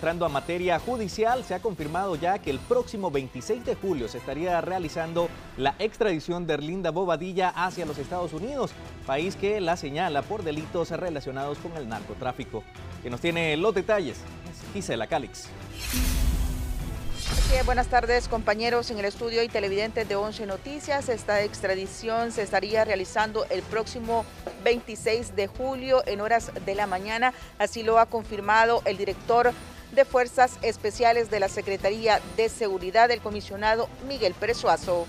Entrando a materia judicial, se ha confirmado ya que el próximo 26 de julio se estaría realizando la extradición de Erlinda Bobadilla hacia los Estados Unidos, país que la señala por delitos relacionados con el narcotráfico. Que nos tiene los detalles es Gisela Calix. Buenas tardes, compañeros en el estudio y televidentes de 11 Noticias. Esta extradición se estaría realizando el próximo 26 de julio en horas de la mañana. Así lo ha confirmado el director de Fuerzas Especiales de la Secretaría de Seguridad, el comisionado Miguel Pérez Suazo.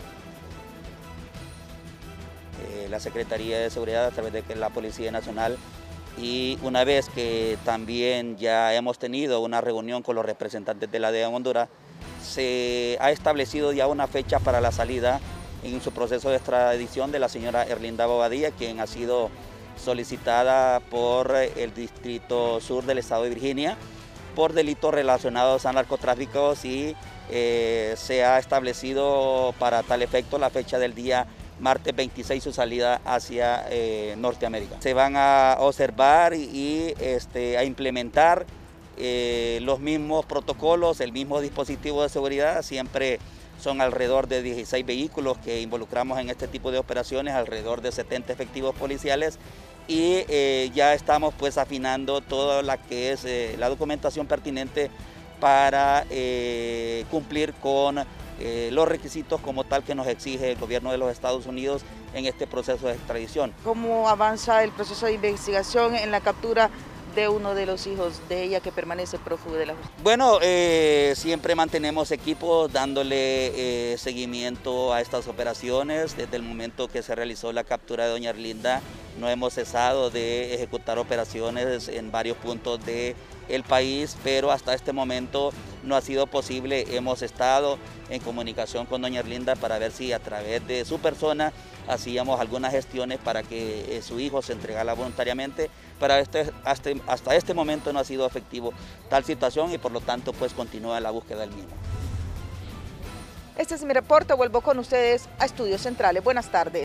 La Secretaría de Seguridad a través de la Policía Nacional, y una vez que también ya hemos tenido una reunión con los representantes de la DEA en Honduras, se ha establecido ya una fecha para la salida en su proceso de extradición de la señora Erlinda Bobadilla, quien ha sido solicitada por el Distrito Sur del Estado de Virginia por delitos relacionados a narcotráficos, y se ha establecido para tal efecto la fecha del día martes 26 su salida hacia Norteamérica. Se van a observar y a implementar los mismos protocolos, el mismo dispositivo de seguridad. Siempre son alrededor de 16 vehículos que involucramos en este tipo de operaciones, alrededor de 70 efectivos policiales, y ya estamos pues afinando toda la que es la documentación pertinente para cumplir con los requisitos como tal que nos exige el gobierno de los Estados Unidos en este proceso de extradición. ¿Cómo avanza el proceso de investigación en la captura de uno de los hijos de ella que permanece prófugo de la justicia? Bueno, siempre mantenemos equipos dándole seguimiento a estas operaciones. Desde el momento que se realizó la captura de doña Erlinda, no hemos cesado de ejecutar operaciones en varios puntos del país, pero hasta este momento no ha sido posible. Hemos estado en comunicación con doña Erlinda para ver si a través de su persona hacíamos algunas gestiones para que su hijo se entregara voluntariamente, pero hasta este momento no ha sido efectivo tal situación, y por lo tanto pues continúa la búsqueda del mismo. Este es mi reporte, vuelvo con ustedes a Estudios Centrales. Buenas tardes.